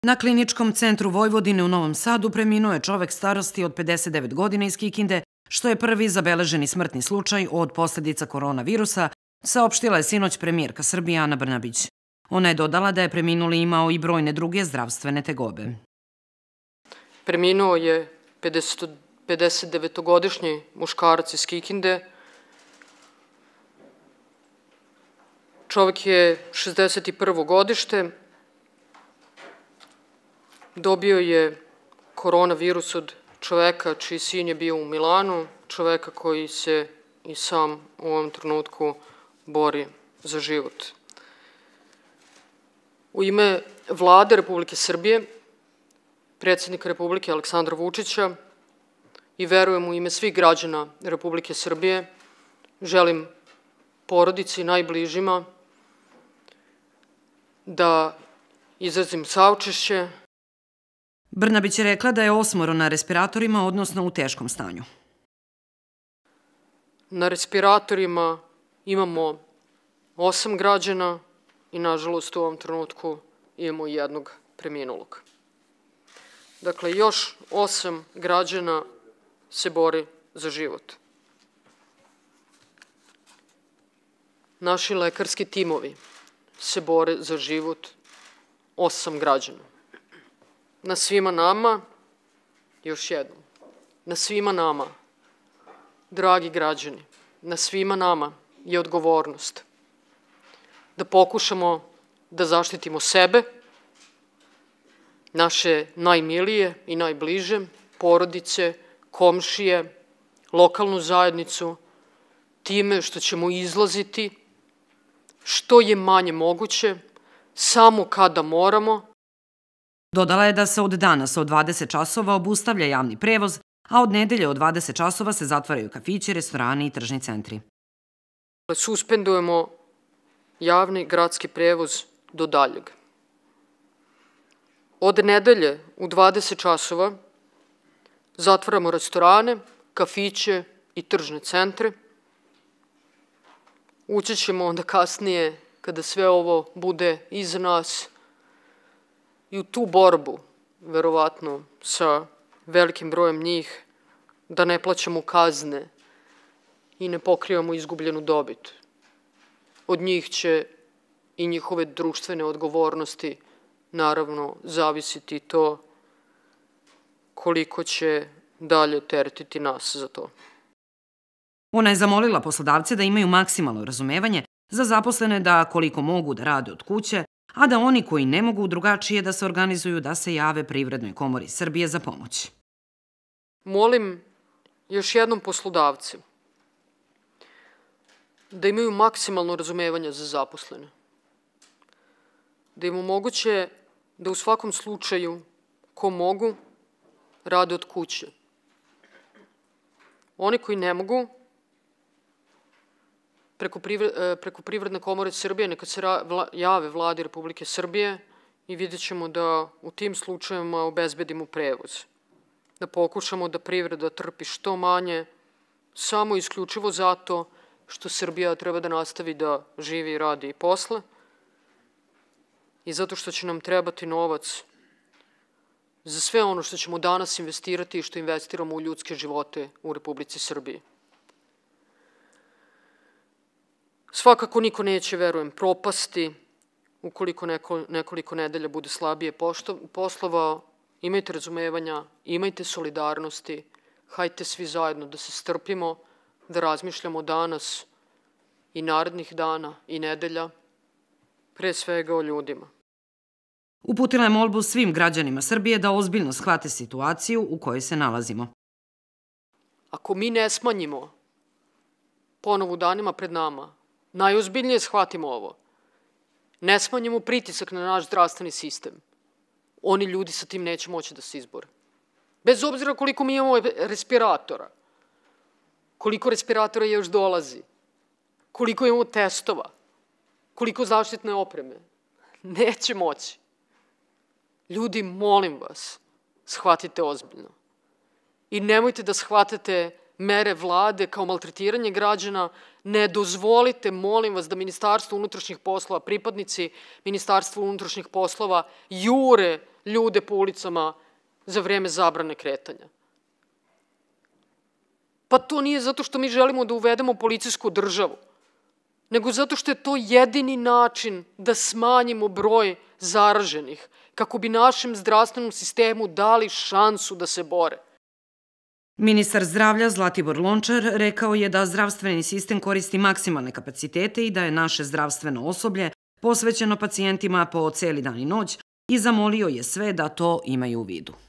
Na Kliničkom centru Vojvodine u Novom Sadu preminuo je čovek starosti od 59 godina iz Kikinde, što je prvi zabeleženi smrtni slučaj od posledica koronavirusa, saopštila je sinoć premijerka Srbije Ana Brnabić. Ona je dodala da je preminuli imao i brojne druge zdravstvene tegobe. Preminuo je 59-godišnji muškarac iz Kikinde. Čovek je 61. godište. Dobio je koronavirus od čoveka čiji sin je bio u Milanu, čoveka koji se i sam u ovom trenutku bori za život. U ime Vlade Republike Srbije, predsjednika Republike Aleksandra Vučića i verujem u ime svih građana Republike Srbije, želim porodici i najbližima da izrazim saučešće. Brnabić je rekla da je 8 na respiratorima, odnosno u teškom stanju. Na respiratorima imamo 8 građana i, nažalost, u ovom trenutku imamo i jednog preminulog. Dakle, još 8 građana se bori za život. Naši lekarski timovi se bore za život 8 građana. Na svima nama, još jednom, na svima nama, dragi građani, na svima nama je odgovornost da pokušamo da zaštitimo sebe, naše najmilije i najbliže, porodice, komšije, lokalnu zajednicu, time što ćemo izlaziti što je manje moguće, samo kada moramo. Dodala je da se od danas od 20 časova obustavlja javni prevoz, a od nedelje od 20 časova se zatvaraju kafići, restorani i tržni centri. Suspendujemo javni gradski prevoz do daljeg. Od nedelje u 20 časova zatvaramo restorane, kafiće i tržne centre. Ući ćemo onda kasnije, kada sve ovo bude iza nas, i u tu borbu, verovatno sa velikim brojem njih, da ne plaćamo kazne i ne pokrivamo izgubljenu dobit. Od njih će i njihove društvene odgovornosti naravno zavisiti to koliko će dalje teretiti nas za to. Ona je zamolila poslodavce da imaju maksimalno razumevanje za zaposlene da koliko mogu da rade od kuće, a da oni koji ne mogu drugačije da se organizuju da se jave Privrednoj komori Srbije za pomoć. Molim još jednom poslodavce da imaju maksimalno razumevanje za zaposlene, da im omoguće da u svakom slučaju, ko mogu, rade od kuće. Oni koji ne mogu, preko Privredne komore Srbije, neka se jave Vladi Republike Srbije i vidjet ćemo da u tim slučajevima obezbedimo prevoz. Da pokušamo da privreda trpi što manje, samo isključivo zato što Srbija treba da nastavi da živi i radi i posle i zato što će nam trebati novac za sve ono što ćemo danas investirati i što investiramo u ljudske živote u Republici Srbiji. Svakako niko neće, verujem, propasti ukoliko nekoliko nedelja bude slabije poslovao. Imajte razumevanja, imajte solidarnosti, hajte svi zajedno da se strpimo, da razmišljamo danas i narednih dana i nedelja, pre svega o ljudima. Uputila je molbu svim građanima Srbije da ozbiljno shvate situaciju u kojoj se nalazimo. Ako mi ne smanjimo ponovo u danima pred nama, najozbiljnije shvatimo ovo, ne smanjimo pritisak na naš zdravstveni sistem, oni ljudi sa tim neće moći da se izbore. Bez obzira koliko mi imamo respiratora, koliko respiratora još dolazi, koliko imamo testova, koliko zaštitne opreme, neće moći. Ljudi, molim vas, shvatite ozbiljno. I nemojte da shvatate mere vlade kao maltretiranje građana, ne dozvolite, molim vas, da Ministarstvo unutrašnjih poslova, pripadnici Ministarstva unutrašnjih poslova jure ljude po ulicama za vreme zabrane kretanja. Pa to nije zato što mi želimo da uvedemo policijsku državu, nego zato što je to jedini način da smanjimo broj zaraženih, kako bi našem zdravstvenom sistemu dali šansu da se bore. Ministar zdravlja Zlatibor Lončar rekao je da zdravstveni sistem koristi maksimalne kapacitete i da je naše zdravstveno osoblje posvećeno pacijentima po celi dan i noć i zamolio je sve da to imaju u vidu.